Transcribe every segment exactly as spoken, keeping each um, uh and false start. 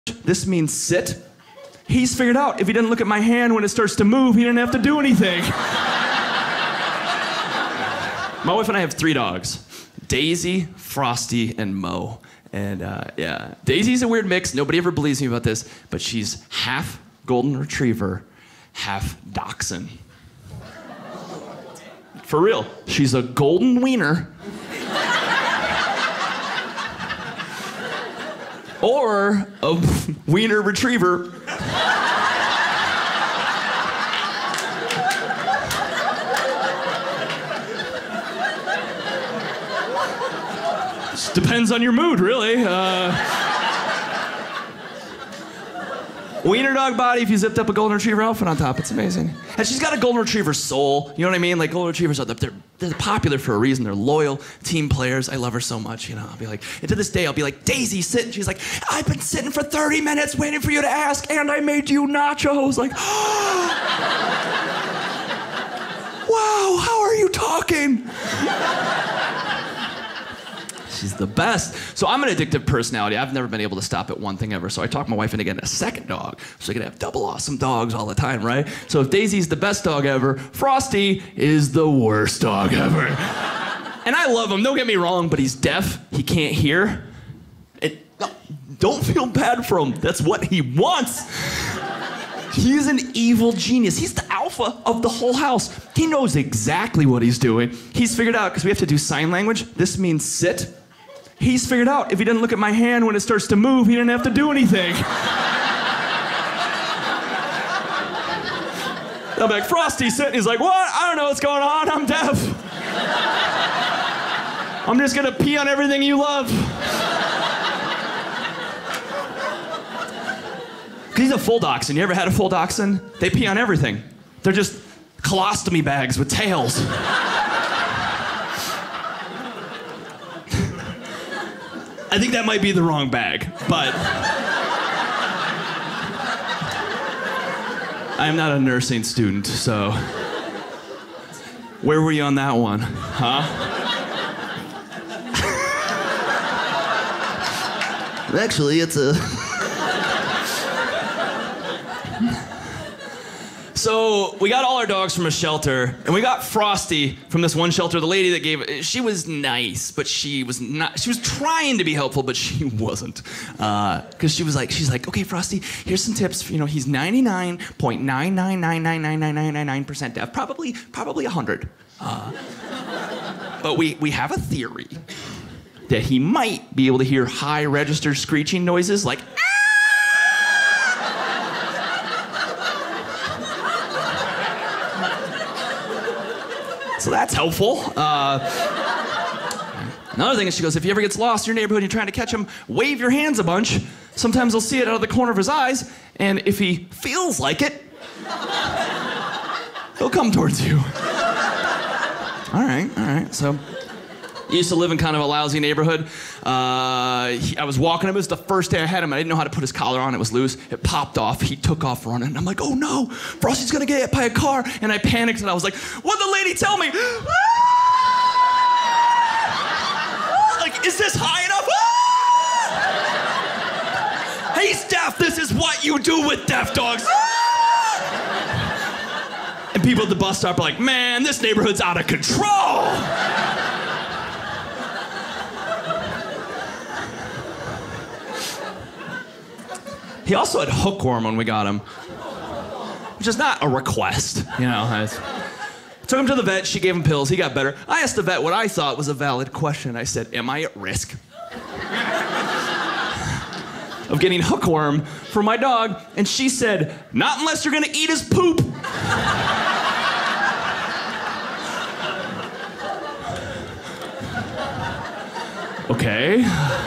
This means sit. He's figured out if he didn't look at my hand when it starts to move, he didn't have to do anything. My wife and I have three dogs. Daisy, Frosty, and Mo. And uh, yeah, Daisy's a weird mix. Nobody ever believes me about this, but she's half golden retriever, half dachshund. For real, she's a golden wiener. Or a wiener retriever. Just depends on your mood, really. Uh, wiener dog body, if you zipped up a golden retriever outfit on top, it's amazing. And she's got a golden retriever soul, you know what I mean? Like golden retrievers are, they're, they're popular for a reason. They're loyal team players. I love her so much, you know. I'll be like, and to this day, I'll be like, Daisy, sit. And she's like, I've been sitting for thirty minutes waiting for you to ask, and I made you nachos. Like, wow, how are you talking? She's the best. So I'm an addictive personality. I've never been able to stop at one thing ever. So I talked my wife into getting a second dog. So I could have double awesome dogs all the time, right? So if Daisy's the best dog ever, Frosty is the worst dog ever. And I love him, don't get me wrong, but he's deaf. He can't hear. It, don't feel bad for him. That's what he wants. He's an evil genius. He's the alpha of the whole house. He knows exactly what he's doing. He's figured out, because we have to do sign language, this means sit. He's figured out if he didn't look at my hand when it starts to move, he didn't have to do anything. I'm like, Frosty, sit. And he's like, what? I don't know what's going on. I'm deaf. I'm just gonna pee on everything you love. He's a full dachshund. You ever had a full dachshund? They pee on everything. They're just colostomy bags with tails. I think that might be the wrong bag, but I'm not a nursing student, so where were you on that one, huh? Actually, it's a... So we got all our dogs from a shelter, and we got Frosty from this one shelter. The lady that gave it, she was nice, but she was not, she was trying to be helpful, but she wasn't. Uh, Cause she was like, she's like, okay, Frosty, here's some tips. You know, he's ninety-nine point nine nine nine nine nine nine nine nine percent deaf, probably, probably one hundred. Uh, but we, we have a theory that he might be able to hear high register screeching noises like, so that's helpful. Uh, another thing is she goes, if he ever gets lost in your neighborhood and you're trying to catch him, wave your hands a bunch. Sometimes he'll see it out of the corner of his eyes, and if he feels like it, he'll come towards you. All right, all right, so I used to live in kind of a lousy neighborhood. Uh, he, I was walking him. It was the first day I had him. I didn't know how to put his collar on. It was loose. It popped off. He took off running. I'm like, oh no, Frosty's gonna get hit by a car. And I panicked and I was like, what'd the lady tell me? Like, is this high enough? He's deaf. This is what you do with deaf dogs. And people at the bus stop are like, man, this neighborhood's out of control. He also had hookworm when we got him, which is not a request, you know. I took him to the vet, she gave him pills, he got better. I asked the vet what I thought was a valid question. I said, am I at risk of getting hookworm for my dog? And she said, not unless you're gonna eat his poop. Okay.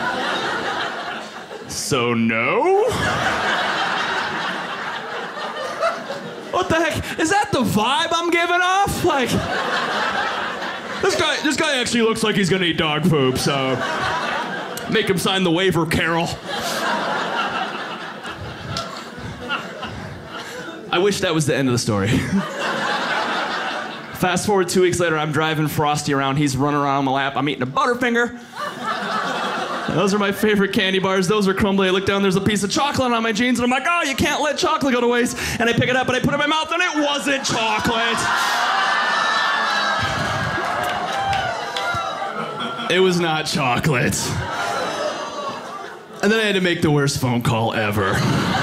So no? What the heck? Is that the vibe I'm giving off? Like, this guy, this guy actually looks like he's gonna eat dog poop, so make him sign the waiver, Carol. I wish that was the end of the story. Fast forward two weeks later, I'm driving Frosty around. He's running around on my lap. I'm eating a Butterfinger. Those are my favorite candy bars. Those are crumbly. I look down, there's a piece of chocolate on my jeans, and I'm like, oh, you can't let chocolate go to waste. And I pick it up, and I put it in my mouth, and it wasn't chocolate. It was not chocolate. And then I had to make the worst phone call ever.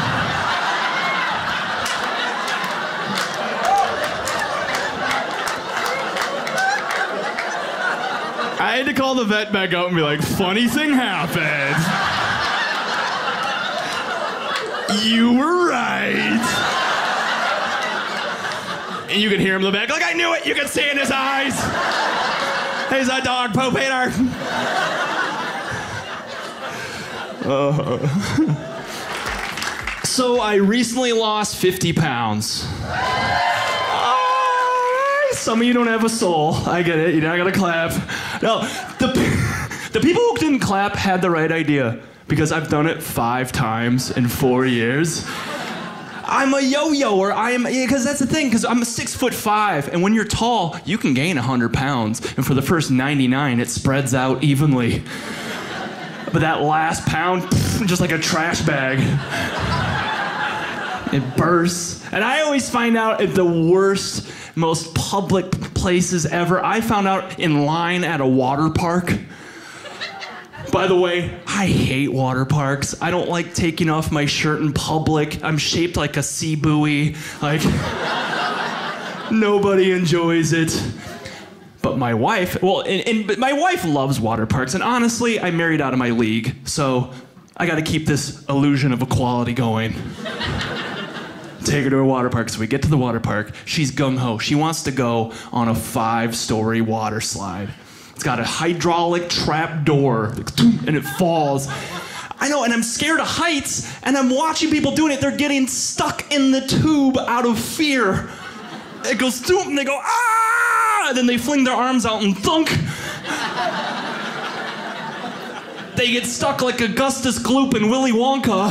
I had to call the vet back out and be like, funny thing happened. You were right. And you could hear him in the back, like, I knew it. You could see in his eyes. He's a dog poop eater. Uh. So I recently lost fifty pounds. Some of you don't have a soul. I get it. You're not gonna clap. No, the, the people who didn't clap had the right idea because I've done it five times in four years. I'm a yo-yoer. I am, because that's the thing, because I'm a six foot five, and when you're tall, you can gain one hundred pounds, and for the first ninety-nine, it spreads out evenly. But that last pound, just like a trash bag, it bursts. And I always find out at the worst, most public places ever. I found out in line at a water park. By the way, I hate water parks. I don't like taking off my shirt in public. I'm shaped like a sea buoy. Like, nobody enjoys it. But my wife, well, and, and but my wife loves water parks. And honestly, I married out of my league. So I got to keep this illusion of equality going. Take her to a water park. So we get to the water park. She's gung-ho. She wants to go on a five-story water slide. It's got a hydraulic trap door, and it falls. I know, and I'm scared of heights, and I'm watching people doing it. They're getting stuck in the tube out of fear. It goes through, and they go, ah! And then they fling their arms out and thunk. They get stuck like Augustus Gloop and Willy Wonka.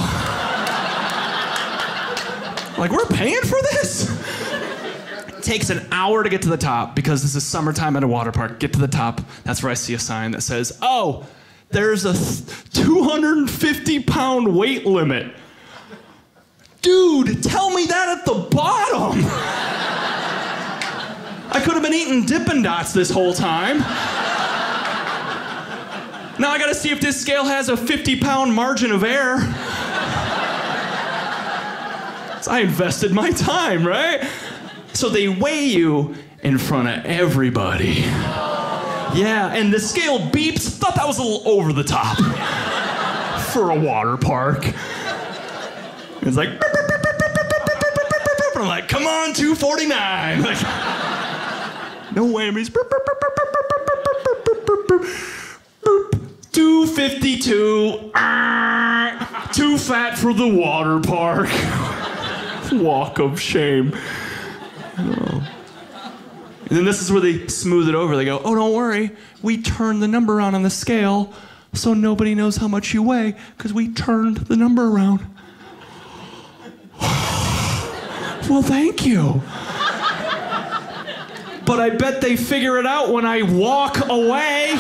Like, we're paying for this? It takes an hour to get to the top because this is summertime at a water park. Get to the top. That's where I see a sign that says, oh, there's a two hundred fifty pound weight limit. Dude, tell me that at the bottom. I could have been eating Dippin' Dots this whole time. Now I gotta see if this scale has a fifty pound margin of error. I invested my time, right? So they weigh you in front of everybody. Yeah, and the scale beeps. Thought that was a little over the top for a water park. It's like, I'm like, come on, two forty-nine. Like, no whammies. two fifty-two. Too fat for the water park. Walk of shame. Oh. And then this is where they smooth it over. They go, oh, don't worry. We turned the number on on the scale so nobody knows how much you weigh because we turned the number around. Well, thank you. But I bet they figure it out when I walk away.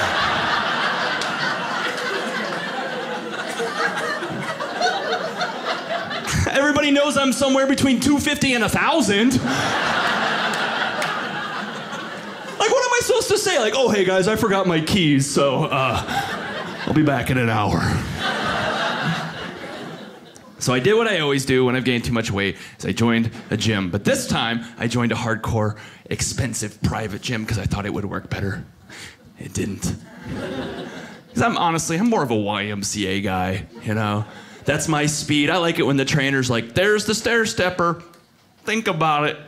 Everybody knows I'm somewhere between two fifty and one thousand. Like, what am I supposed to say? Like, oh, hey, guys, I forgot my keys, so uh, I'll be back in an hour. So I did what I always do when I've gained too much weight, is I joined a gym. But this time, I joined a hardcore, expensive private gym because I thought it would work better. It didn't. Because I'm honestly, I'm more of a Y M C A guy, you know? That's my speed. I like it when the trainer's like, there's the stair stepper. Think about it.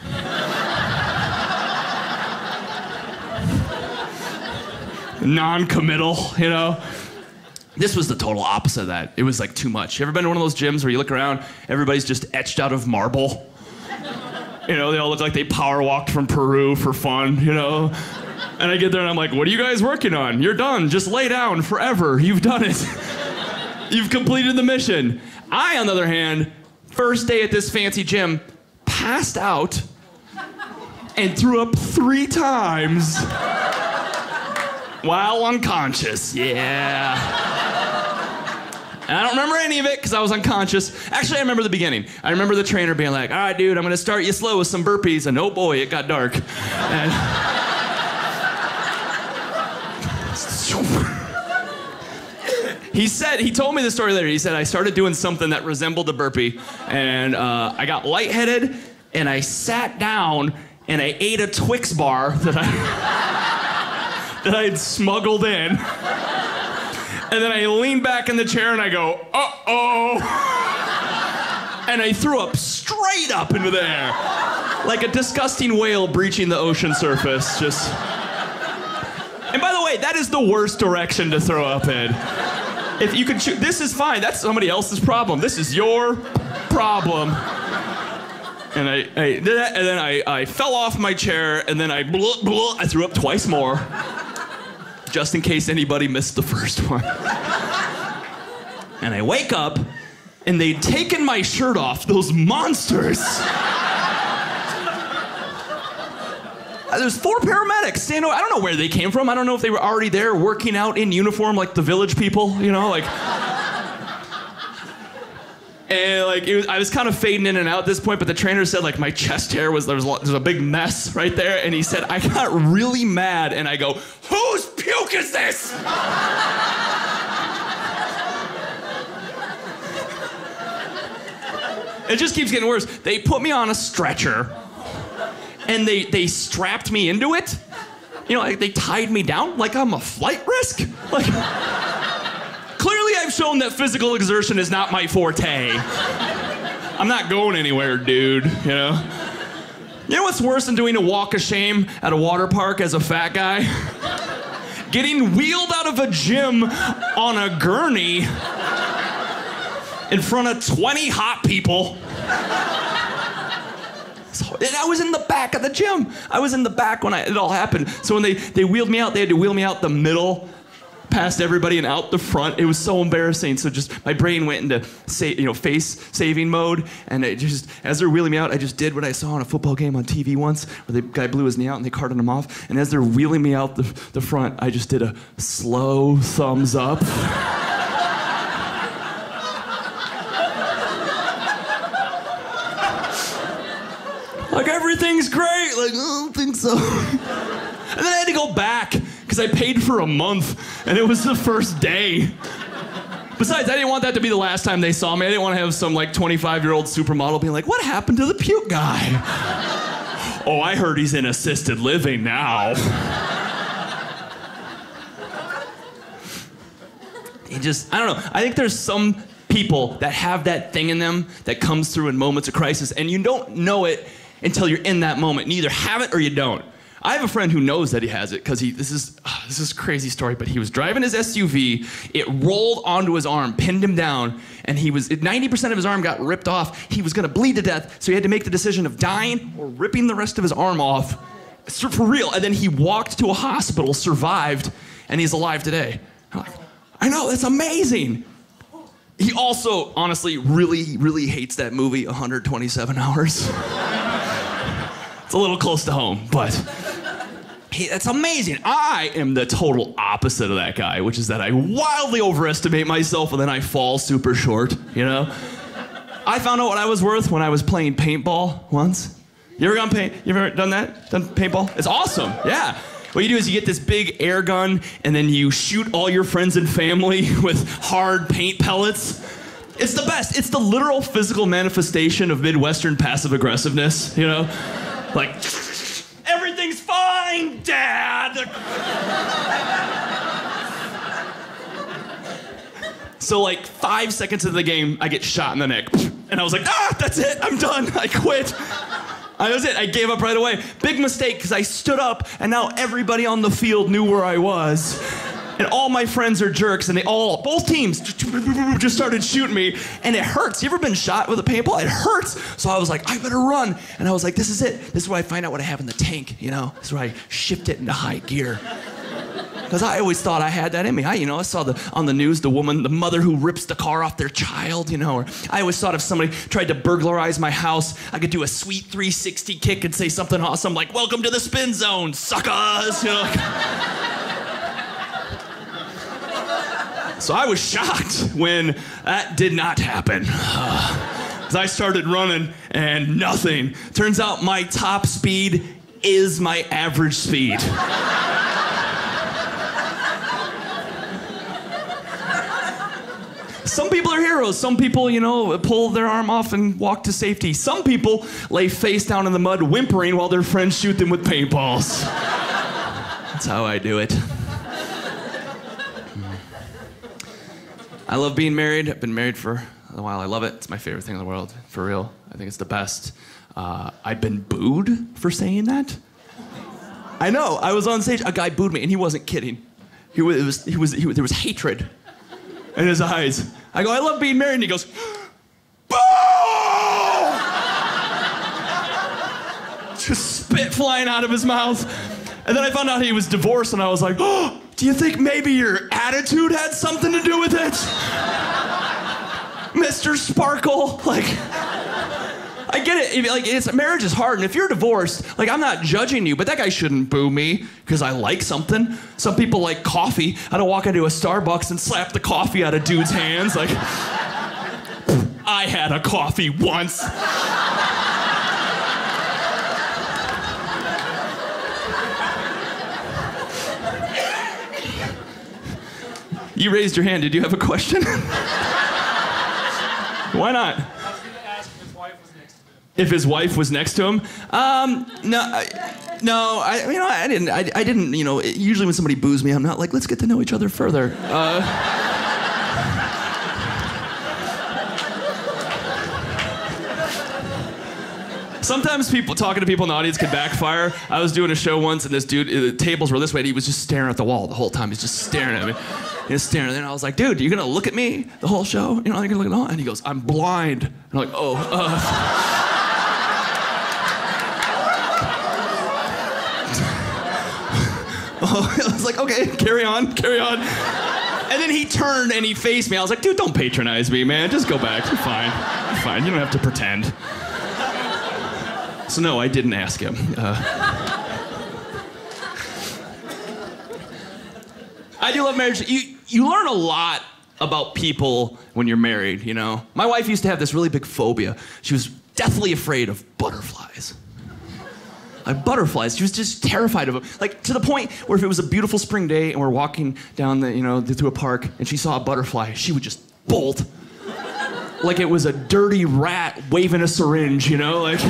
Non-committal, you know? This was the total opposite of that. It was like too much. You ever been to one of those gyms where you look around, everybody's just etched out of marble? You know, they all look like they power walked from Peru for fun, you know? And I get there and I'm like, what are you guys working on? You're done. Just lay down forever. You've done it. You've completed the mission. I, on the other hand, first day at this fancy gym, passed out and threw up three times while unconscious. Yeah. And I don't remember any of it because I was unconscious. Actually, I remember the beginning. I remember the trainer being like, all right, dude, I'm going to start you slow with some burpees. And oh boy, it got dark. And he said, he told me the story later. He said, I started doing something that resembled a burpee. And uh, I got lightheaded and I sat down and I ate a Twix bar that I, that I had smuggled in. And then I lean back in the chair and I go, uh-oh. And I threw up straight up into the air. Like a disgusting whale breaching the ocean surface. Just. And by the way, that is the worst direction to throw up in. If you could choose, this is fine. That's somebody else's problem. This is your problem. And I, I did that, and then I, I fell off my chair, and then I, blah, blah, I threw up twice more. Just in case anybody missed the first one. And I wake up, and they'd taken my shirt off, those monsters. There's four paramedics standing over. I don't know where they came from. I don't know if they were already there working out in uniform like the village people, you know, like. And like it was, I was kind of fading in and out at this point, but the trainer said like my chest hair was there was, there was a big mess right there, and he said I got really mad, and I go, whose puke is this? It just keeps getting worse. They put me on a stretcher, and they they strapped me into it. You know, like they tied me down like I'm a flight risk. Like. Clearly, I've shown that physical exertion is not my forte. I'm not going anywhere, dude, you know? You know what's worse than doing a walk of shame at a water park as a fat guy? Getting wheeled out of a gym on a gurney in front of twenty hot people. And I was in the back of the gym. I was in the back when I, it all happened. So when they, they wheeled me out, they had to wheel me out the middle, past everybody and out the front. It was so embarrassing. So just my brain went into sa- you know face saving mode, and it just as they're wheeling me out, I just did what I saw on a football game on T V once, where the guy blew his knee out and they carted him off. And as they're wheeling me out the, the front, I just did a slow thumbs up. Like everything's great. Like I don't think so. And then I had to go back because I paid for a month, and it was the first day. Besides, I didn't want that to be the last time they saw me. I didn't want to have some like twenty-five-year-old supermodel being like, what happened to the puke guy? Oh, I heard he's in assisted living now. He just, I don't know. I think there's some people that have that thing in them that comes through in moments of crisis, and you don't know it until you're in that moment. You either have it or you don't. I have a friend who knows that he has it because he, this is, oh, this is a crazy story, but he was driving his S U V, it rolled onto his arm, pinned him down, and he was, ninety percent of his arm got ripped off. He was gonna bleed to death, so he had to make the decision of dying or ripping the rest of his arm off, for real. And then he walked to a hospital, survived, and he's alive today. I'm like, I know, that's amazing. He also, honestly, really, really hates that movie, one hundred twenty-seven hours. It's a little close to home, but he, that's amazing. I am the total opposite of that guy, which is that I wildly overestimate myself and then I fall super short, you know? I found out what I was worth when I was playing paintball once. You ever gone paint? You ever done that? Done paintball? It's awesome, yeah. What you do is you get this big air gun and then you shoot all your friends and family with hard paint pellets. It's the best. It's the literal physical manifestation of Midwestern passive aggressiveness, you know? Like, everything's fine, Dad! So like five seconds into the game, I get shot in the neck. And I was like, ah, that's it, I'm done, I quit. That was it, I gave up right away. Big mistake, because I stood up and now everybody on the field knew where I was. And all my friends are jerks, and they all, both teams, just started shooting me, and it hurts. You ever been shot with a paintball? It hurts. So I was like, I better run. And I was like, this is it. This is where I find out what I have in the tank, you know? This is where I shift it into high gear. Because I always thought I had that in me. I, you know, I saw the on the news, the woman, the mother who rips the car off their child, you know, or I always thought if somebody tried to burglarize my house, I could do a sweet three sixty kick and say something awesome like, welcome to the spin zone, suckers, you know? So I was shocked when that did not happen. As I started running and nothing. Turns out my top speed is my average speed. Some people are heroes. Some people, you know, pull their arm off and walk to safety. Some people lay face down in the mud whimpering while their friends shoot them with paintballs. That's how I do it. I love being married. I've been married for a while. I love it. It's my favorite thing in the world, for real. I think it's the best. Uh, I've been booed for saying that. I know. I was on stage. A guy booed me, and he wasn't kidding. He was. It was. He was. He was there was hatred in his eyes. I go, I love being married, and he goes, boo! Just spit flying out of his mouth. And then I found out he was divorced, and I was like, oh, do you think maybe your attitude had something to do with it? Mister Sparkle, like, I get it. If, like, it's, marriage is hard, and if you're divorced, like, I'm not judging you, but that guy shouldn't boo me because I like something. Some people like coffee. I don't walk into a Starbucks and slap the coffee out of dudes' hands. Like, I had a coffee once. You raised your hand. Did you have a question? Why not? I was going to ask if his wife was next to him. If his wife was next to him? Um, no, I, no, I, you know, I didn't, I, I didn't, you know, usually when somebody boos me, I'm not like, let's get to know each other further. Uh, Sometimes people talking to people in the audience can backfire. I was doing a show once, and this dude, the tables were this way, and he was just staring at the wall the whole time. He's just staring at me. He was staring, and then I was like, dude, you're gonna look at me the whole show? You know, you're gonna look at all? And he goes, I'm blind. And I'm like, oh, uh. oh, I was like, okay, carry on, carry on. And then he turned and he faced me. I was like, dude, don't patronize me, man. Just go back. You're fine. You're fine. You don't have to pretend. So no, I didn't ask him. Uh, I do love marriage. You, you learn a lot about people when you're married, you know? My wife used to have this really big phobia. She was deathly afraid of butterflies. Like butterflies, she was just terrified of them. Like to the point where if it was a beautiful spring day and we're walking down the, you know, through a park and she saw a butterfly, she would just bolt. Like it was a dirty rat waving a syringe, you know? Like.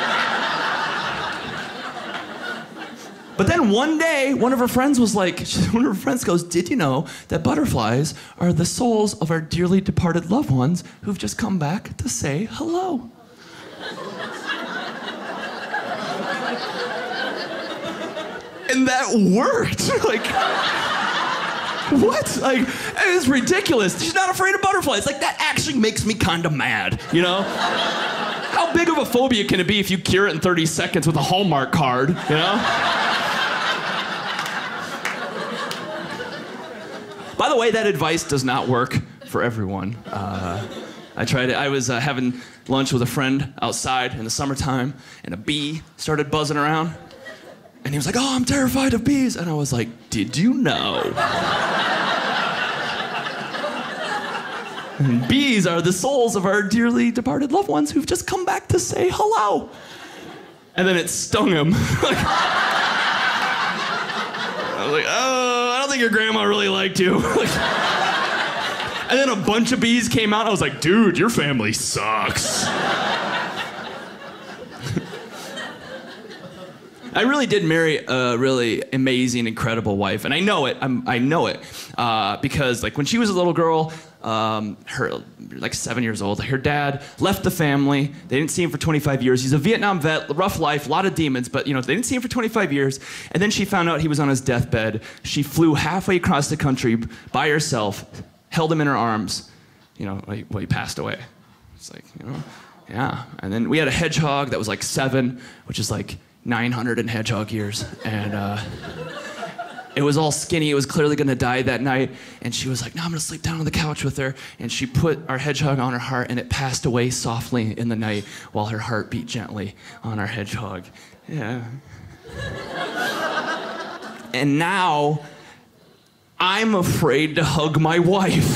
But then one day, one of her friends was like, one of her friends goes, did you know that butterflies are the souls of our dearly departed loved ones who've just come back to say hello? And that worked. Like, what? Like, it was ridiculous. She's not afraid of butterflies. Like, that actually makes me kind of mad, you know? How big of a phobia can it be if you cure it in thirty seconds with a Hallmark card, you know? By the way, that advice does not work for everyone. Uh, I tried it. I was uh, having lunch with a friend outside in the summertime, and a bee started buzzing around. And he was like, oh, I'm terrified of bees. And I was like, did you know? And bees are the souls of our dearly departed loved ones who've just come back to say hello. And then it stung him. Like, I was like, oh, I don't think your grandma really liked you. Like, and then a bunch of bees came out. I was like, dude, your family sucks. I really did marry a really amazing, incredible wife, and I know it. I'm, I know it uh, because, like, when she was a little girl, um, her like seven years old, her dad left the family. They didn't see him for twenty-five years. He's a Vietnam vet, rough life, a lot of demons, but you know they didn't see him for twenty-five years. And then she found out he was on his deathbed. She flew halfway across the country by herself, held him in her arms. You know, while he, while he passed away. It's like, you know, yeah. And then we had a hedgehog that was like seven, which is like nine hundred in hedgehog years, and uh, it was all skinny. It was clearly gonna die that night, and she was like, no, I'm gonna sleep down on the couch with her, and she put our hedgehog on her heart, and it passed away softly in the night while her heart beat gently on our hedgehog. Yeah. And now, I'm afraid to hug my wife.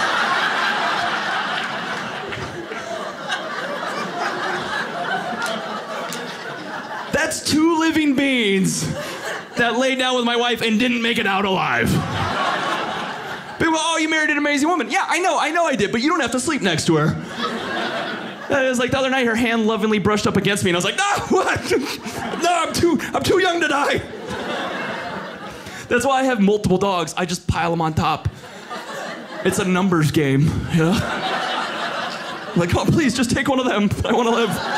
That's two living beings that laid down with my wife and didn't make it out alive. People, oh, you married an amazing woman. Yeah, I know, I know I did, but you don't have to sleep next to her. It was like the other night, her hand lovingly brushed up against me, and I was like, no, what? No, I'm too, I'm too young to die. That's why I have multiple dogs. I just pile them on top. It's a numbers game, you know? Like, oh, please, just take one of them. I want to live.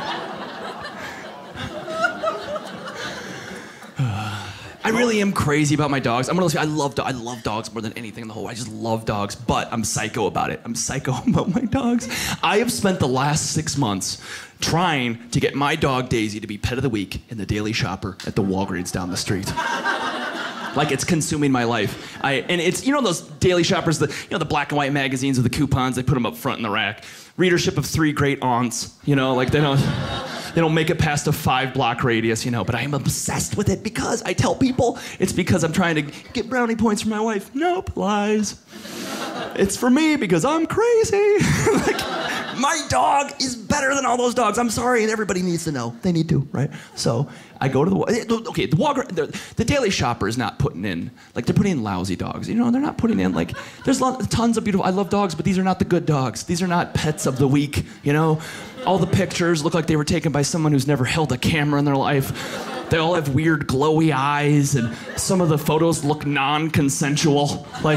I really am crazy about my dogs. I'm one of those people, I love, do- I love dogs more than anything in the whole world. I just love dogs, but I'm psycho about it. I'm psycho about my dogs. I have spent the last six months trying to get my dog Daisy to be pet of the week in the Daily Shopper at the Walgreens down the street. Like it's consuming my life. I, and it's, you know those Daily Shoppers, the, you know, the black and white magazines with the coupons, they put them up front in the rack. Readership of three great aunts, you know, like they don't, they don't make it past a five block radius, you know, but I am obsessed with it because I tell people it's because I'm trying to get brownie points for my wife. Nope, lies. It's for me because I'm crazy. Like, my dog is better than all those dogs. I'm sorry, and everybody needs to know. They need to, right? So I go to the, okay, the Walgreens, the, the Daily Shopper is not putting in, like they're putting in lousy dogs. You know, they're not putting in, like, there's lot, tons of beautiful, I love dogs, but these are not the good dogs. These are not pets of the week, you know? All the pictures look like they were taken by someone who's never held a camera in their life. They all have weird glowy eyes, and some of the photos look non-consensual. Like,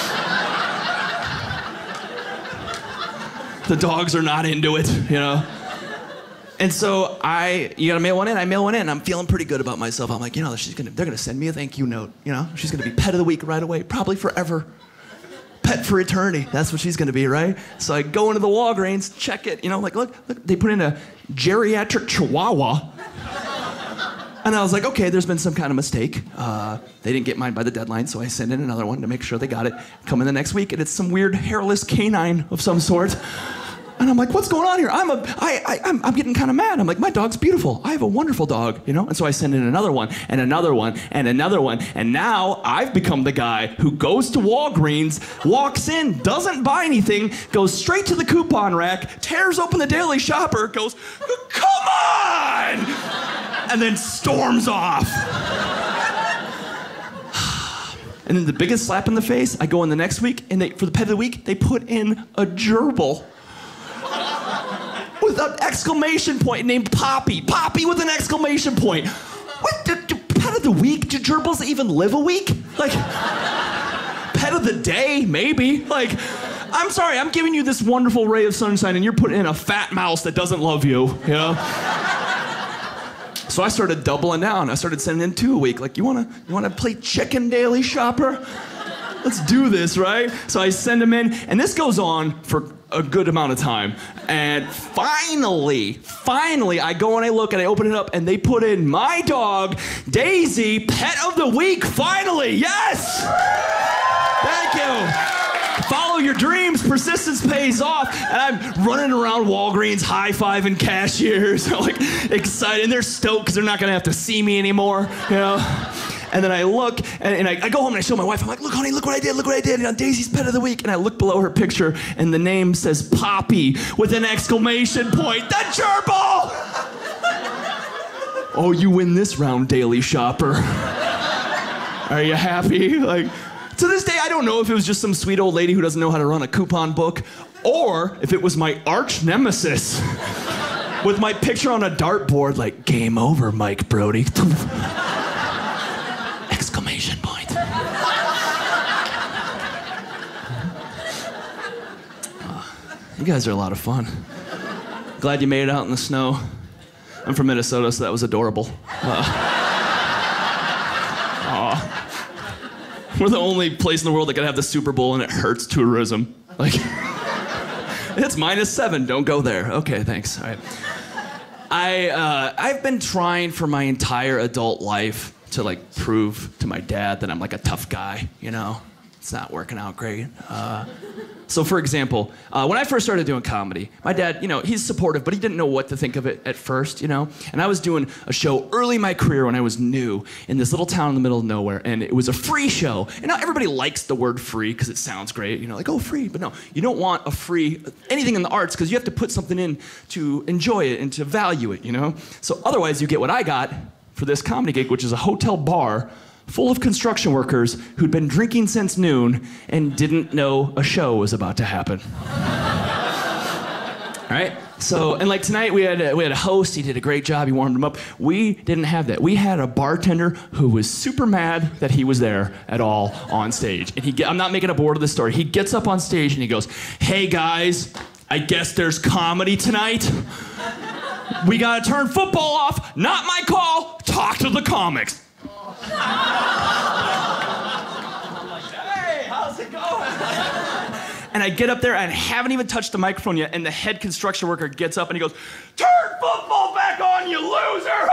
the dogs are not into it, you know? And so I, you gotta mail one in, I mail one in, I'm feeling pretty good about myself. I'm like, you know, she's gonna, they're gonna send me a thank you note, you know? She's gonna be pet of the week right away, probably forever. Pet for eternity, that's what she's gonna be, right? So I go into the Walgreens, check it, you know, like, look, look, they put in a geriatric chihuahua. And I was like, okay, there's been some kind of mistake. Uh, they didn't get mine by the deadline, so I send in another one to make sure they got it. Come in the next week, and it's some weird hairless canine of some sort. And I'm like, what's going on here? I'm a, I, I, I'm, I'm getting kind of mad. I'm like, my dog's beautiful. I have a wonderful dog, you know? And so I send in another one, and another one, and another one. And now I've become the guy who goes to Walgreens, walks in, doesn't buy anything, goes straight to the coupon rack, tears open the Daily Shopper, goes, come on! And then storms off. And then the biggest slap in the face, I go in the next week, and they, for the pet of the week, they put in a gerbil. With an exclamation point named Poppy. Poppy with an exclamation point. What, the, the pet of the week? Do gerbils even live a week? Like, pet of the day, maybe. Like, I'm sorry, I'm giving you this wonderful ray of sunshine and you're putting in a fat mouse that doesn't love you, you know? So I started doubling down. I started sending in two a week. Like, you wanna, you wanna play chicken Daily Shopper? Let's do this, right? So I send them in, and this goes on for a good amount of time. And finally, finally, I go and I look and I open it up, and they put in my dog, Daisy, pet of the week, finally, yes! Thank you. Follow your dreams, persistence pays off. And I'm running around Walgreens, high-fiving cashiers, like excited, and they're stoked because they're not gonna have to see me anymore, you know? And then I look, and, and I, I go home and I show my wife. I'm like, look, honey, look what I did, look what I did. You know, Daisy's pet of the week. And I look below her picture, and the name says Poppy with an exclamation point. The gerbil! Oh, you win this round, Daily Shopper. Are you happy? Like, to this day, I don't know if it was just some sweet old lady who doesn't know how to run a coupon book, or if it was my arch nemesis with my picture on a dartboard, like, game over, Mike Brody. Exclamation point. Oh, you guys are a lot of fun. Glad you made it out in the snow. I'm from Minnesota, so that was adorable. Uh, aw. We're the only place in the world that can have the Super Bowl and it hurts tourism. Like, it's minus seven, don't go there. Okay, thanks, all right. I, uh, I've been trying for my entire adult life to like prove to my dad that I'm like a tough guy, you know? It's not working out great. Uh, So for example, uh, when I first started doing comedy, my dad, you know, he's supportive, but he didn't know what to think of it at first, you know? And I was doing a show early in my career when I was new in this little town in the middle of nowhere, and it was a free show. And now everybody likes the word free because it sounds great, you know, like, oh, free. But no, you don't want a free, anything in the arts, because you have to put something in to enjoy it and to value it, you know? So otherwise you get what I got for this comedy gig, which is a hotel bar full of construction workers who'd been drinking since noon and didn't know a show was about to happen. All right? So, and like tonight we had a, we had a host, he did a great job, he warmed them up. We didn't have that. We had a bartender who was super mad that he was there at all on stage. And he, I'm not making up a word of the story. He gets up on stage and he goes, hey guys, I guess there's comedy tonight. We gotta turn football off, not my call, talk to the comics. Hey, how's it going? And I get up there and I haven't even touched the microphone yet, and the head construction worker gets up and he goes, turn football back on, you loser!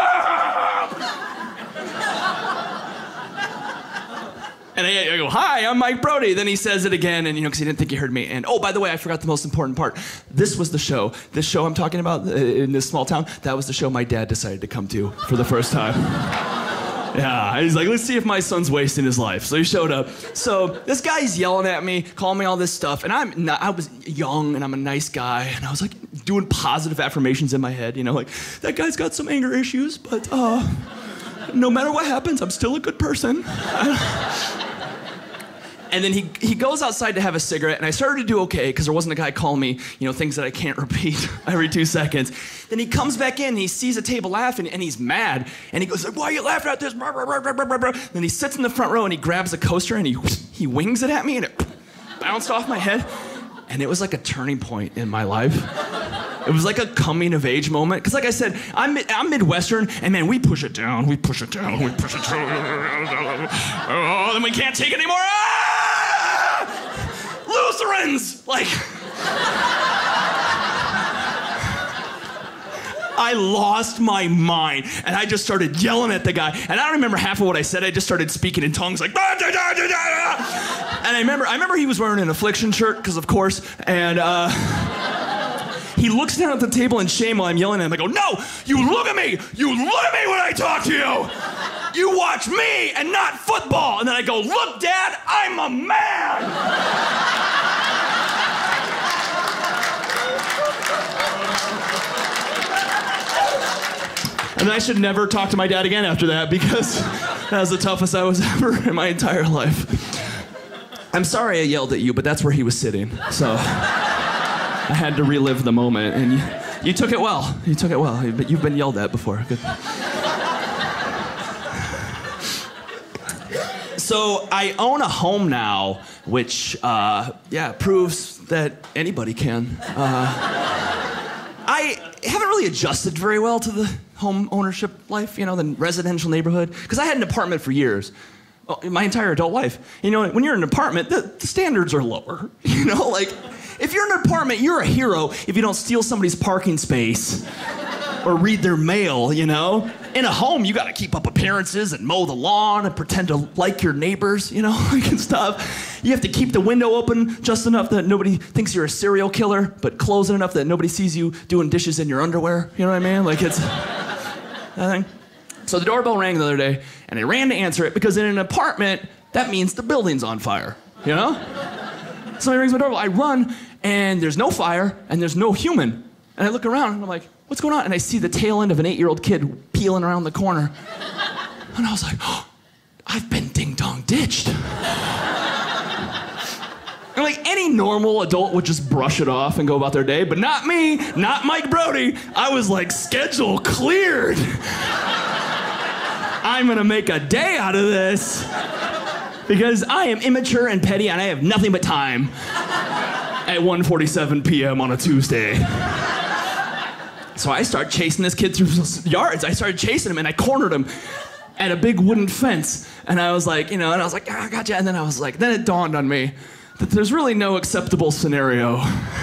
And I, I go, hi, I'm Mike Brody. Then he says it again, and you know, because he didn't think he heard me. And oh, by the way, I forgot the most important part. This was the show. This show I'm talking about in this small town, that was the show my dad decided to come to for the first time. Yeah, he's like, let's see if my son's wasting his life. So he showed up. So this guy's yelling at me, calling me all this stuff, and I'm not, I was young and I'm a nice guy, and I was like doing positive affirmations in my head, you know, like that guy's got some anger issues, but uh, no matter what happens, I'm still a good person. And then he, he goes outside to have a cigarette, and I started to do okay because there wasn't a guy calling me, you know, things that I can't repeat every two seconds. Then he comes back in, and he sees a table laughing, and he's mad. And he goes, why are you laughing at this? Then he sits in the front row, and he grabs a coaster, and he, he wings it at me, and it bounced off my head. And it was like a turning point in my life. It was like a coming-of-age moment. Because like I said, I'm, I'm Midwestern, and man, we push it down, we push it down, we push it down. Oh, then we can't take it anymore. Ah! Lutherans! Like... I lost my mind, and I just started yelling at the guy, and I don't remember half of what I said. I just started speaking in tongues like, bah, da, da, da, da. And I remember, I remember he was wearing an Affliction shirt, because of course, and uh, he looks down at the table in shame while I'm yelling at him. I go, no, you look at me, you look at me when I talk to you. You watch me and not football. And then I go, look, Dad, I'm a man. And I should never talk to my dad again after that, because that was the toughest I was ever in my entire life. I'm sorry I yelled at you, but that's where he was sitting. So I had to relive the moment, and you, you took it well. You took it well, but you've been yelled at before. Good. So I own a home now, which, uh, yeah, proves that anybody can. Uh, I haven't really adjusted very well to the home ownership life, you know, the residential neighborhood, because I had an apartment for years, well, my entire adult life. You know, when you're in an apartment, the, the standards are lower, you know, like, if you're in an apartment, you're a hero if you don't steal somebody's parking space or read their mail, you know? In a home, you gotta keep up appearances and mow the lawn and pretend to like your neighbors, you know, like and stuff. You have to keep the window open just enough that nobody thinks you're a serial killer, but close it enough that nobody sees you doing dishes in your underwear, you know what I mean? Like it's that thing. So the doorbell rang the other day, and I ran to answer it because in an apartment, that means the building's on fire, you know? Somebody rings my doorbell, I run, and there's no fire, and there's no human. And I look around, and I'm like, what's going on? And I see the tail end of an eight-year-old kid peeling around the corner. And I was like, oh, I've been ding-dong ditched. And like any normal adult would just brush it off and go about their day, but not me, not Mike Brody. I was like, schedule cleared. I'm gonna make a day out of this because I am immature and petty and I have nothing but time at one forty-seven p m on a Tuesday. So I start chasing this kid through yards. I started chasing him and I cornered him at a big wooden fence. And I was like, you know, and I was like, ah, gotcha. And then I was like, then it dawned on me that there's really no acceptable scenario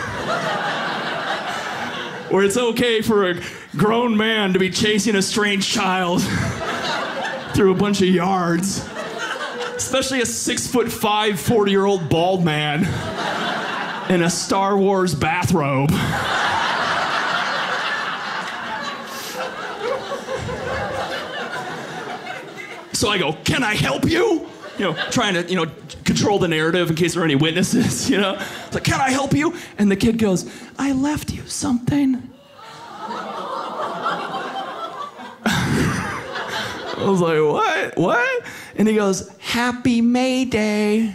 where it's okay for a grown man to be chasing a strange child through a bunch of yards, especially a six foot five, forty year old bald man in a Star Wars bathrobe. So I go, can I help you? You know, trying to, you know, control the narrative in case there are any witnesses, you know? It's like, can I help you? And the kid goes, I left you something. I was like, what? What? And he goes, Happy May Day.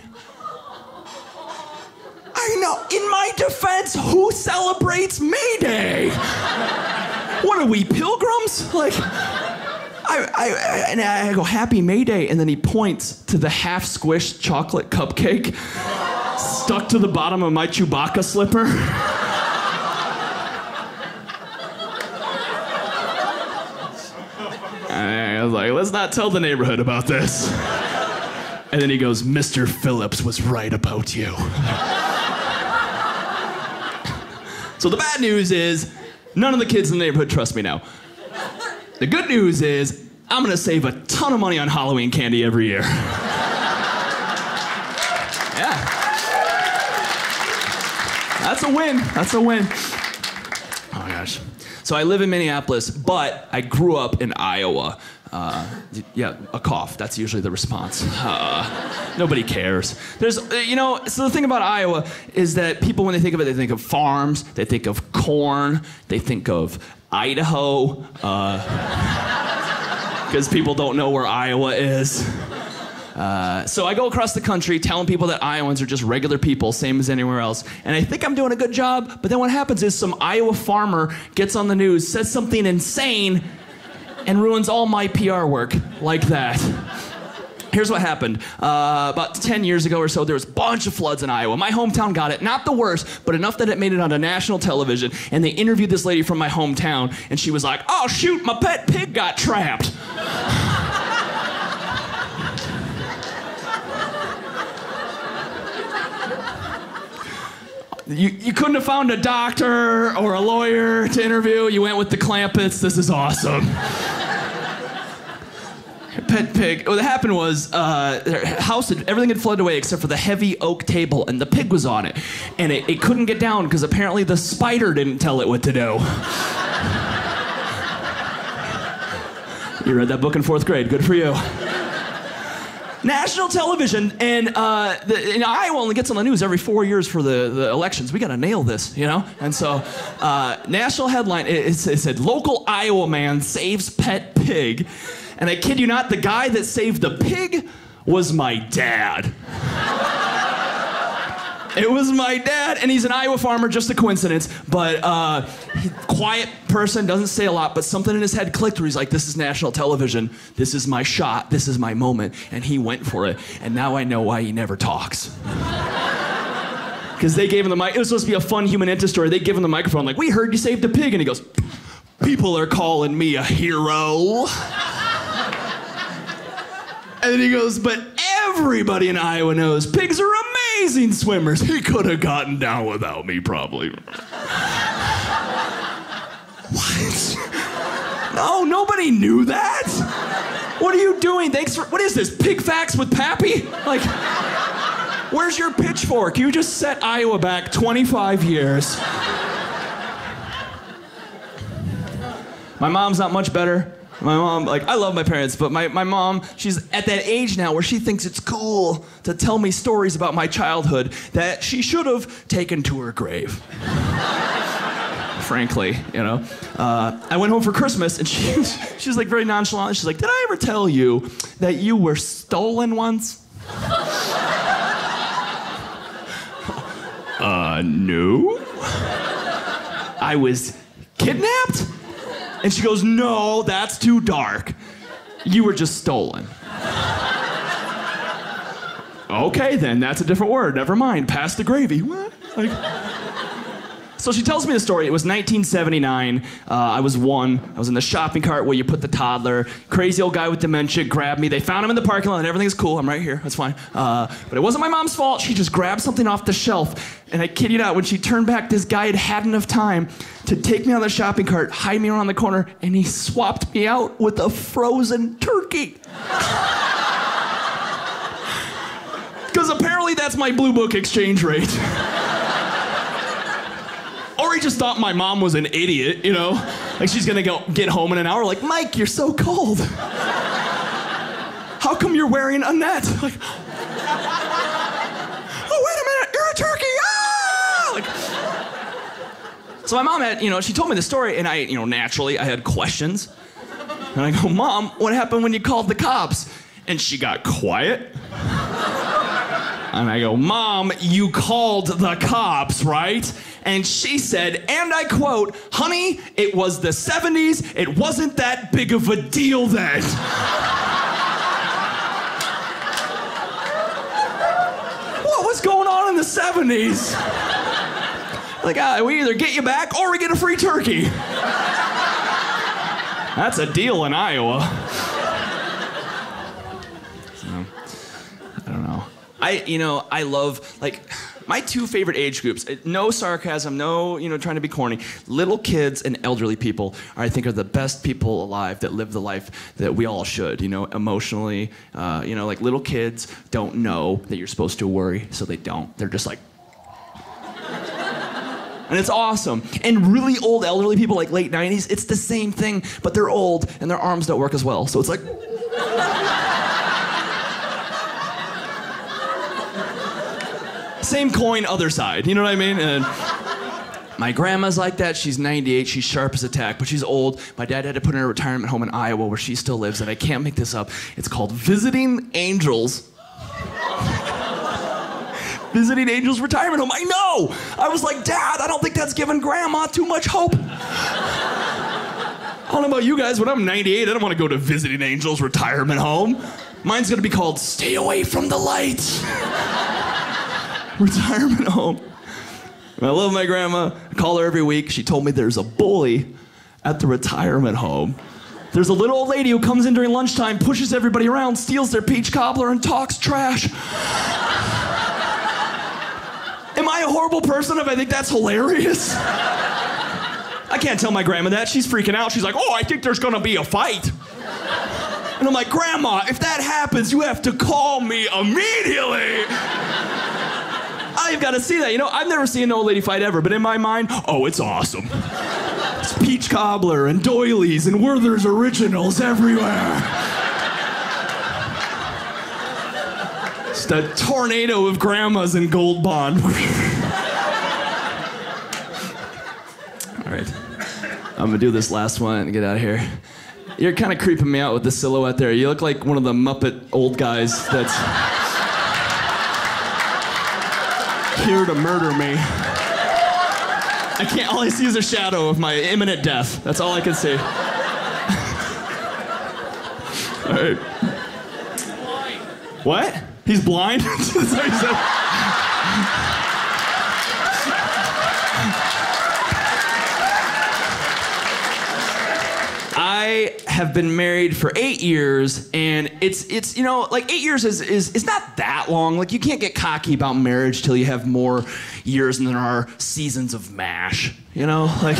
I know, in my defense, who celebrates May Day? What are we, pilgrims? Like, I, I, and I go, Happy May Day, and then he points to the half-squished chocolate cupcake stuck to the bottom of my Chewbacca slipper. I was like, let's not tell the neighborhood about this. And then he goes, Mister Phillips was right about you. So the bad news is, none of the kids in the neighborhood trust me now. The good news is, I'm gonna save a ton of money on Halloween candy every year. Yeah. That's a win. That's a win. Oh my gosh. So I live in Minneapolis, but I grew up in Iowa. Uh, yeah, a cough. That's usually the response. Uh, nobody cares. There's, you know, so the thing about Iowa is that people, when they think of it, they think of farms, they think of corn, they think of Idaho, because uh, people don't know where Iowa is. Uh, so I go across the country telling people that Iowans are just regular people, same as anywhere else. And I think I'm doing a good job, but then what happens is some Iowa farmer gets on the news, says something insane, and ruins all my P R work like that. Here's what happened. Uh, about ten years ago or so, there was a bunch of floods in Iowa. My hometown got it. Not the worst, but enough that it made it onto national television. And they interviewed this lady from my hometown, and she was like, oh, shoot, my pet pig got trapped. You, you couldn't have found a doctor or a lawyer to interview. You went with the Clampets. This is awesome. Pet pig. What happened was, uh, their house, had, everything had flooded away except for the heavy oak table, and the pig was on it. And it, it couldn't get down because apparently the spider didn't tell it what to do. You read that book in fourth grade. Good for you. National television, and uh, the, and Iowa only gets on the news every four years for the, the elections. We gotta nail this, you know? And so, uh, national headline, it, it said, local Iowa man saves pet pig. And I kid you not, the guy that saved the pig was my dad. It was my dad, and he's an Iowa farmer, just a coincidence, but uh, he, quiet person, doesn't say a lot, but something in his head clicked where he's like, this is national television, this is my shot, this is my moment, and he went for it, and now I know why he never talks. Because they gave him the mic, it was supposed to be a fun human interest story, they give him the microphone, like, we heard you saved a pig, and he goes, people are calling me a hero. And then he goes, but everybody in Iowa knows pigs are amazing swimmers. He could have gotten down without me, probably. What? No, nobody knew that. What are you doing? Thanks for, what is this, Pig Facts with Pappy? Like, where's your pitchfork? You just set Iowa back twenty-five years. My mom's not much better. My mom, like, I love my parents, but my, my mom, she's at that age now where she thinks it's cool to tell me stories about my childhood that she should have taken to her grave. Frankly, you know. Uh, I went home for Christmas, and she was, she was, like, very nonchalant. She's like, did I ever tell you that you were stolen once? uh, no. I was kidnapped? And she goes, no, that's too dark. You were just stolen. Okay, then, that's a different word. Never mind. Pass the gravy. What? Like... So she tells me the story. It was nineteen seventy-nine. Uh, I was one. I was in the shopping cart where you put the toddler. Crazy old guy with dementia grabbed me. They found him in the parking lot, and everything's cool. I'm right here. That's fine. Uh, but it wasn't my mom's fault. She just grabbed something off the shelf. And I kid you not, when she turned back, this guy had had enough time to take me on the shopping cart, hide me around the corner, and he swapped me out with a frozen turkey. Because apparently that's my Blue Book exchange rate. Lori just thought my mom was an idiot, you know? Like she's gonna go get home in an hour, like, Mike, you're so cold. How come you're wearing a net? Like, oh, wait a minute, you're a turkey, ah! Like, so my mom had, you know, she told me the story, and I, you know, naturally, I had questions. And I go, Mom, what happened when you called the cops? And she got quiet. And I go, Mom, you called the cops, right? And she said, and I quote, honey, it was the seventies. It wasn't that big of a deal then. What was going on in the seventies? Like, ah, we either get you back or we get a free turkey. That's a deal in Iowa. So, I don't know. I, you know, I love, like, my two favorite age groups, no sarcasm, no, you know, trying to be corny. Little kids and elderly people, I think, are the best people alive that live the life that we all should, you know, emotionally. Uh, you know, like, little kids don't know that you're supposed to worry, so they don't. They're just like... And it's awesome. And really old elderly people, like late nineties, it's the same thing, but they're old and their arms don't work as well. So it's like... Same coin, other side. You know what I mean? And my grandma's like that. She's ninety-eight. She's sharp as a tack, but she's old. My dad had to put her in a retirement home in Iowa where she still lives, and I can't make this up. It's called Visiting Angels. Visiting Angels Retirement Home. I know! I was like, Dad, I don't think that's giving Grandma too much hope. I don't know about you guys, but I'm ninety-eight. I don't want to go to Visiting Angels Retirement Home. Mine's going to be called Stay Away from the Lights. Retirement home. I love my grandma. I call her every week. She told me there's a bully at the retirement home. There's a little old lady who comes in during lunchtime, pushes everybody around, steals their peach cobbler, and talks trash. Am I a horrible person if I think that's hilarious? I can't tell my grandma that. She's freaking out. She's like, oh, I think there's gonna be a fight. And I'm like, Grandma, if that happens, you have to call me immediately. I've got to see that. You know, I've never seen an old lady fight ever, but in my mind, oh, it's awesome. It's peach cobbler and doilies and Werther's Originals everywhere. Just a tornado of grandmas in Gold Bond. All right. I'm gonna do this last one and get out of here. You're kind of creeping me out with the silhouette there. You look like one of the Muppet old guys that's here to murder me. I can't, all I see is a shadow of my imminent death. That's all I can see. All right. What? He's blind? That's what he said. I have been married for eight years, and it's it's you know like eight years is is is not that long. Like you can't get cocky about marriage till you have more years than there are seasons of MASH. You know, like.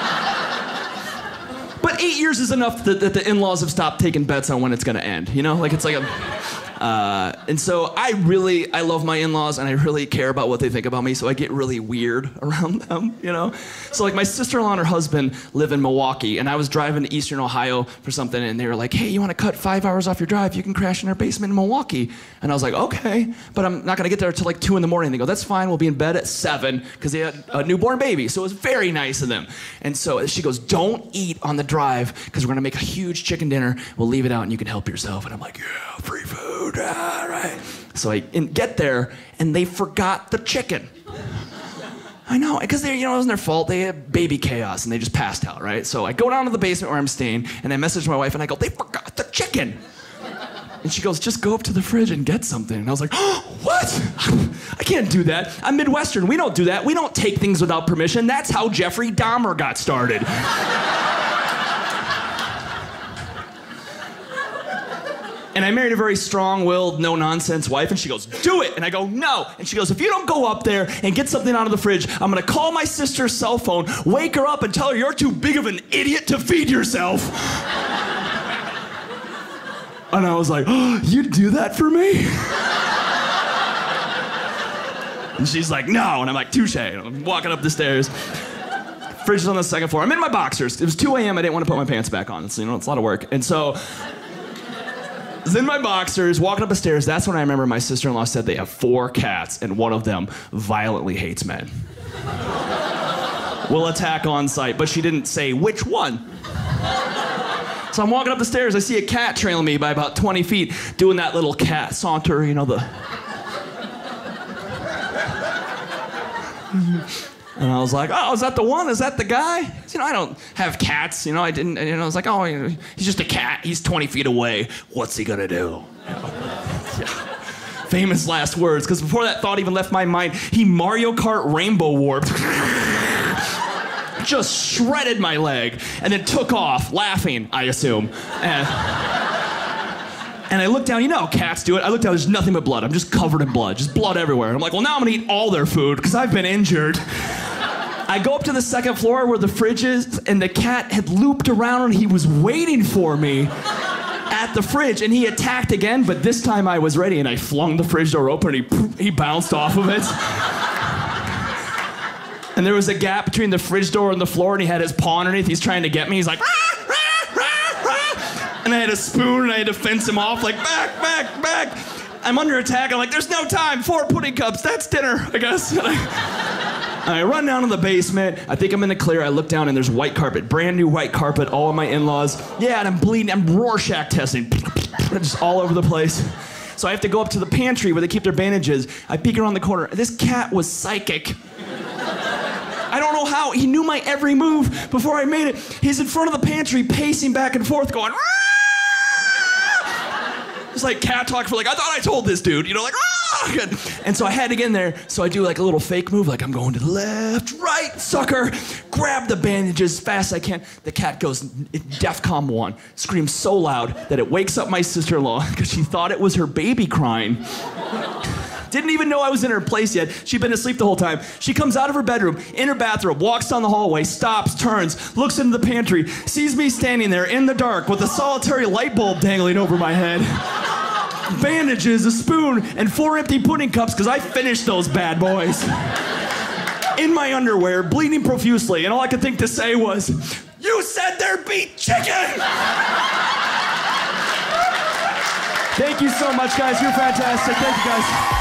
But eight years is enough that, that the in-laws have stopped taking bets on when it's gonna end. You know, like it's like a. Uh, and so I really, I love my in-laws and I really care about what they think about me, so I get really weird around them, you know? So like my sister-in-law and her husband live in Milwaukee, and I was driving to Eastern Ohio for something, and they were like, hey, you wanna cut five hours off your drive? You can crash in our basement in Milwaukee. And I was like, okay, but I'm not gonna get there until like two in the morning. They go, that's fine, we'll be in bed at seven, because they had a newborn baby, so it was very nice of them. And so she goes, don't eat on the drive, because we're gonna make a huge chicken dinner, we'll leave it out and you can help yourself. And I'm like, yeah, free food. All right. So I get there, and they forgot the chicken. I know, because they, you know, it wasn't their fault. They had baby chaos, and they just passed out, right? So I go down to the basement where I'm staying, and I message my wife, and I go, they forgot the chicken. And she goes, just go up to the fridge and get something. And I was like, oh, what? I can't do that. I'm Midwestern. We don't do that. We don't take things without permission. That's how Jeffrey Dahmer got started. And I married a very strong-willed, no-nonsense wife, and she goes, do it! And I go, no! And she goes, if you don't go up there and get something out of the fridge, I'm gonna call my sister's cell phone, wake her up, and tell her you're too big of an idiot to feed yourself. And I was like, oh, you'd do that for me? And she's like, no. And I'm like, touche. And I'm walking up the stairs. Fridge is on the second floor. I'm in my boxers. It was two a.m. I didn't want to put my pants back on. So, you know, it's a lot of work. And so I was in my boxers, walking up the stairs. That's when I remember my sister-in-law said they have four cats, and one of them violently hates men. Will attack on sight, but she didn't say which one. So I'm walking up the stairs. I see a cat trailing me by about twenty feet, doing that little cat saunter, you know, the... And I was like, oh, is that the one? Is that the guy? You know, I don't have cats. You know, I didn't, you know, I was like, oh, you know, he's just a cat. He's twenty feet away. What's he gonna do? You know? Yeah. Famous last words, because before that thought even left my mind, he Mario Kart rainbow warped. Just shredded my leg, and then took off, laughing, I assume. And, and I looked down, you know how cats do it. I looked down, there's nothing but blood. I'm just covered in blood, just blood everywhere. I'm like, well, now I'm gonna eat all their food, because I've been injured. I go up to the second floor where the fridge is, and the cat had looped around and he was waiting for me at the fridge, and he attacked again, but this time I was ready, and I flung the fridge door open, and he, he bounced off of it. And there was a gap between the fridge door and the floor, and he had his paw underneath. He's trying to get me. He's like, rah, rah, rah, rah. And I had a spoon, and I had to fence him off, like, back, back, back. I'm under attack. I'm like, there's no time. Four pudding cups. That's dinner, I guess. And I, and I run down to the basement. I think I'm in the clear. I look down, and there's white carpet, brand new white carpet, all of my in-laws. Yeah, and I'm bleeding. I'm Rorschach testing, just all over the place. So I have to go up to the pantry where they keep their bandages. I peek around the corner. This cat was psychic. I don't know how. He knew my every move before I made it. He's in front of the pantry, pacing back and forth, going, Rah! It's like cat talk for like, I thought I told this dude, you know, like, Rah! And so I had to get in there, so I do like a little fake move, like I'm going to the left, right, sucker, grab the bandages as fast as I can. The cat goes DEFCON one, screams so loud that it wakes up my sister-in-law because she thought it was her baby crying. Didn't even know I was in her place yet. She'd been asleep the whole time. She comes out of her bedroom, in her bathrobe, walks down the hallway, stops, turns, looks into the pantry, sees me standing there in the dark with a solitary light bulb dangling over my head. Bandages, a spoon, and four empty pudding cups, because I finished those bad boys. In my underwear, bleeding profusely, and all I could think to say was, you said there'd be chicken! Thank you so much, guys. You're fantastic. Thank you, guys.